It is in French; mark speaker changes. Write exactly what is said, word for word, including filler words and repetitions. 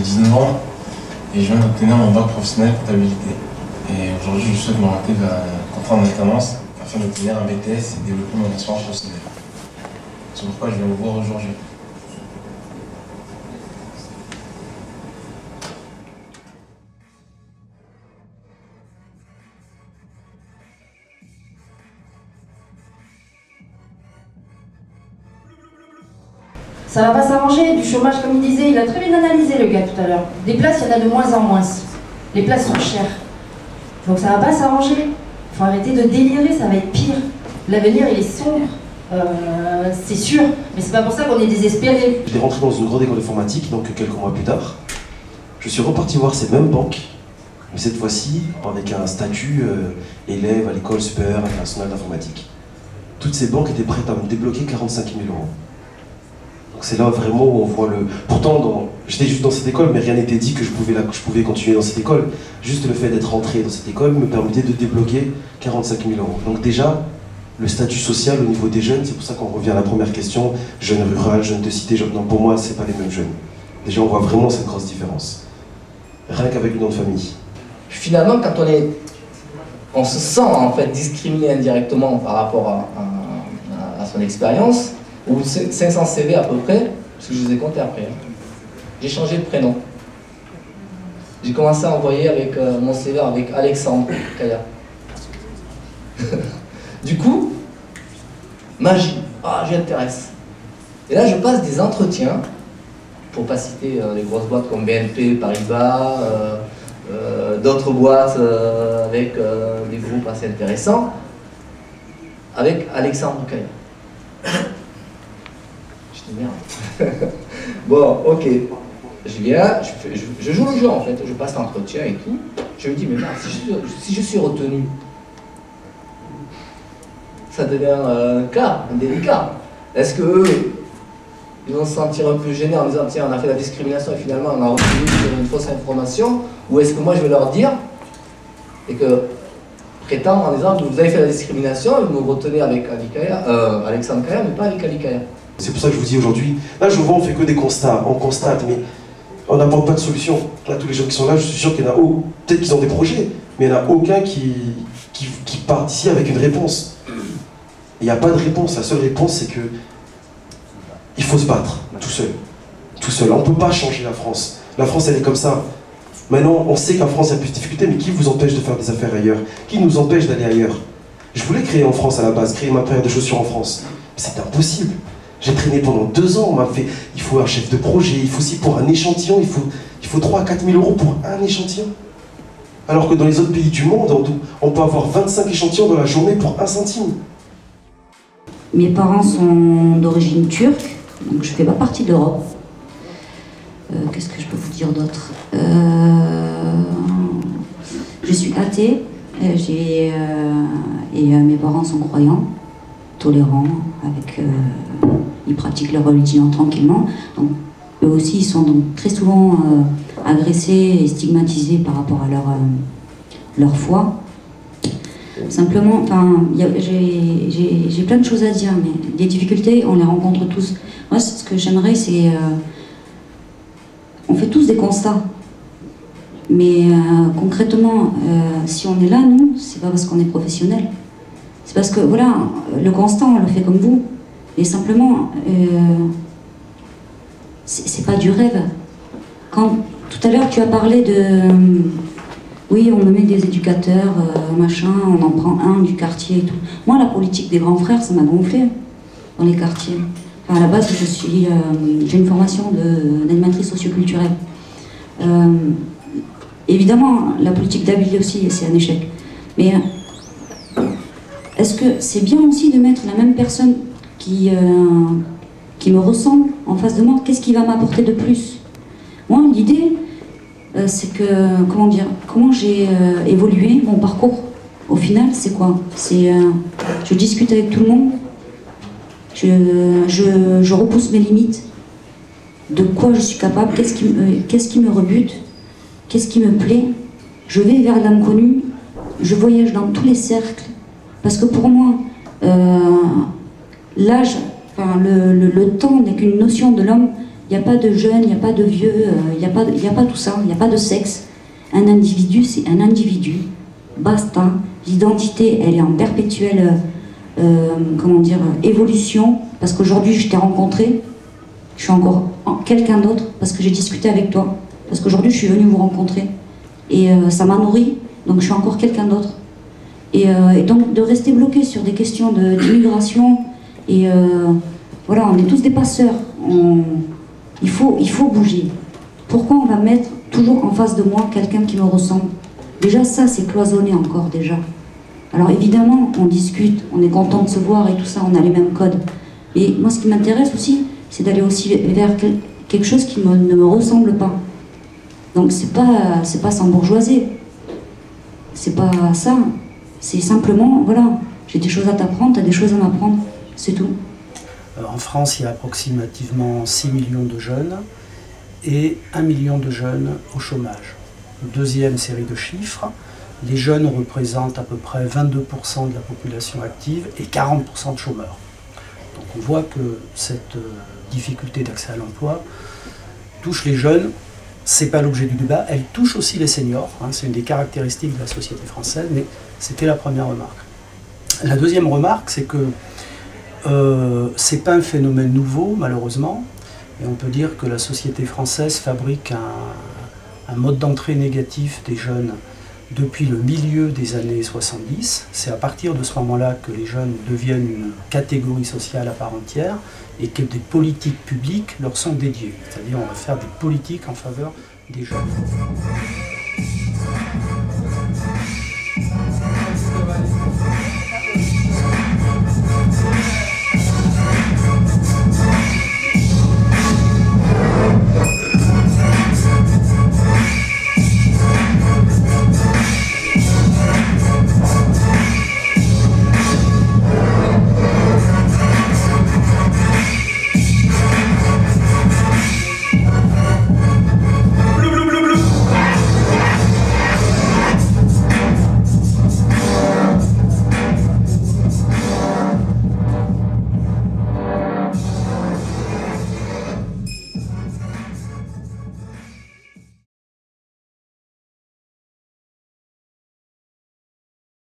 Speaker 1: dix-neuf ans et je viens d'obtenir mon bac professionnel comptabilité. Et aujourd'hui, je souhaite m'orienter vers un contrat en alternance afin d'obtenir un B T S et développer mon expérience professionnelle. C'est pourquoi je viens vous voir aujourd'hui.
Speaker 2: Ça va pas s'arranger, du chômage comme il disait, il a très bien analysé le gars tout à l'heure. Des places, il y en a de moins en moins. Les places sont chères. Donc ça va pas s'arranger. Faut arrêter de délirer, ça va être pire. L'avenir il est sombre, euh, c'est sûr, mais c'est pas pour ça qu'on est désespéré.
Speaker 3: Je l'ai rentré dans une grande école d'informatique, donc quelques mois plus tard. Je suis reparti voir ces mêmes banques, mais cette fois-ci avec un statut euh, élève à l'école supérieure internationale d'informatique. Toutes ces banques étaient prêtes à me débloquer quarante-cinq mille euros. Donc c'est là vraiment où on voit le... Pourtant, dans... j'étais juste dans cette école, mais rien n'était dit que je pouvais, la... je pouvais continuer dans cette école. Juste le fait d'être rentré dans cette école me permettait de débloquer quarante-cinq mille euros. Donc déjà, le statut social au niveau des jeunes, c'est pour ça qu'on revient à la première question, jeunes ruraux, jeunes de cité, jeunes... Non, pour moi, c'est pas les mêmes jeunes. Déjà, on voit vraiment cette grosse différence. Rien qu'avec le nom de famille.
Speaker 4: Finalement, quand on est... On se sent en fait discriminé indirectement par rapport à, à, à son expérience, ou cinq cents C V à peu près, parce que je vous ai compté après. Hein. J'ai changé de prénom. J'ai commencé à envoyer avec euh, mon C V avec Alexandre Kaya. Du coup, magie, ah j'intéresse. Et là je passe des entretiens, pour pas citer euh, les grosses boîtes comme B N P, Paribas, euh, euh, d'autres boîtes euh, avec euh, des groupes assez intéressants, avec Alexandre Kaya. Merde. Bon, ok. Je viens, je, fais, je, je joue le jeu en fait, je passe l'entretien et tout. Je me dis, mais merde, si je suis, si je suis retenu, ça devient un cas, un délicat. Est-ce qu'eux, ils vont se sentir un peu gênés en disant, tiens, on a fait la discrimination et finalement on a retenu sur une fausse information, ou est-ce que moi je vais leur dire, et que prétendre en disant, vous avez fait la discrimination et vous me retenez avec Ali Kaya, euh, Alexandre Kaya, mais pas avec Ali Kaya.
Speaker 3: C'est pour ça que je vous dis aujourd'hui, là je vois on fait que des constats, on constate, mais on n'apporte pas de solution. Là tous les gens qui sont là, je suis sûr qu'il y en a, oh, peut-être qu'ils ont des projets, mais il n'y en a aucun qui, qui, qui part d'ici avec une réponse. Il n'y a pas de réponse, la seule réponse c'est que il faut se battre, tout seul. Tout seul, on ne peut pas changer la France. La France elle est comme ça. Maintenant on sait qu'en France il y a plus de difficultés, mais qui vous empêche de faire des affaires ailleurs? Qui nous empêche d'aller ailleurs? Je voulais créer en France à la base, créer ma paire de chaussures en France. C'est impossible. J'ai traîné pendant deux ans, on m'a fait, il faut un chef de projet, il faut aussi pour un échantillon, il faut, il faut trois à quatre mille euros pour un échantillon. Alors que dans les autres pays du monde, on, on peut avoir vingt-cinq échantillons dans la journée pour un centime.
Speaker 5: Mes parents sont d'origine turque, donc je ne fais pas partie d'Europe. Euh, Qu'est-ce que je peux vous dire d'autre? euh, Je suis athée, et, euh, et euh, mes parents sont croyants, tolérants, avec... Euh, ils pratiquent leur religion tranquillement. Donc, eux aussi, ils sont donc très souvent euh, agressés et stigmatisés par rapport à leur, euh, leur foi. Simplement, enfin, j'ai plein de choses à dire, mais les difficultés, on les rencontre tous. Moi, ce que j'aimerais, c'est... Euh, on fait tous des constats. Mais euh, concrètement, euh, si on est là, nous, c'est pas parce qu'on est professionnel. C'est parce que, voilà, le constat, on le fait comme vous. Et simplement, euh, c'est pas du rêve. Quand tout à l'heure tu as parlé de, euh, oui, on me met des éducateurs, euh, machin, on en prend un du quartier et tout. Moi, la politique des grands frères, ça m'a gonflé dans les quartiers. Enfin, à la base, je suis, euh, j'ai une formation d'animatrice socioculturelle. Euh, évidemment, la politique d'Abilé aussi, c'est un échec. Mais euh, est-ce que c'est bien aussi de mettre la même personne Qui, euh, qui me ressemble en face de moi, qu'est-ce qui va m'apporter de plus? Moi, l'idée, euh, c'est que, comment dire, comment j'ai euh, évolué, mon parcours, au final, c'est quoi? C'est, euh, je discute avec tout le monde, je, je, je repousse mes limites, de quoi je suis capable, qu'est-ce qui, euh, qu'est-ce qui me rebute, qu'est-ce qui me plaît, je vais vers l'inconnu, je voyage dans tous les cercles, parce que pour moi, euh, l'âge, enfin, le, le, le temps n'est qu'une notion de l'homme Il n'y a pas de jeunes, il n'y a pas de vieux, il n'y a, a pas tout ça, il n'y a pas de sexe. Un individu, c'est un individu. Basta. L'identité, elle est en perpétuelle euh, comment dire, évolution. Parce qu'aujourd'hui, je t'ai rencontré, je suis encore quelqu'un d'autre, parce que j'ai discuté avec toi. Parce qu'aujourd'hui, je suis venue vous rencontrer. Et euh, ça m'a nourri, donc je suis encore quelqu'un d'autre. Et, euh, et donc, de rester bloqué sur des questions d'immigration, et euh, voilà, on est tous des passeurs. On, il, faut, il faut bouger. Pourquoi on va mettre toujours en face de moi quelqu'un qui me ressemble? Déjà, ça, c'est cloisonné encore, déjà. Alors, évidemment, on discute, on est content de se voir et tout ça, on a les mêmes codes. Mais moi, ce qui m'intéresse aussi, c'est d'aller aussi vers quelque chose qui me, ne me ressemble pas. Donc, c'est pas, c'est pas s'embourgeoiser. C'est pas ça. C'est simplement, voilà, j'ai des choses à t'apprendre, t'as des choses à m'apprendre, c'est tout.
Speaker 6: En France, il y a approximativement six millions de jeunes et un million de jeunes au chômage. Deuxième série de chiffres, les jeunes représentent à peu près vingt-deux pour cent de la population active et quarante pour cent de chômeurs. Donc on voit que cette difficulté d'accès à l'emploi touche les jeunes. Ce n'est pas l'objet du débat, elle touche aussi les seniors, hein, c'est une des caractéristiques de la société française, mais c'était la première remarque. La deuxième remarque, c'est que euh, ce n'est pas un phénomène nouveau, malheureusement, et on peut dire que la société française fabrique un, un mode d'entrée négatif des jeunes depuis le milieu des années soixante-dix. C'est à partir de ce moment-là que les jeunes deviennent une catégorie sociale à part entière et que des politiques publiques leur sont dédiées. C'est-à-dire on va faire des politiques en faveur des jeunes.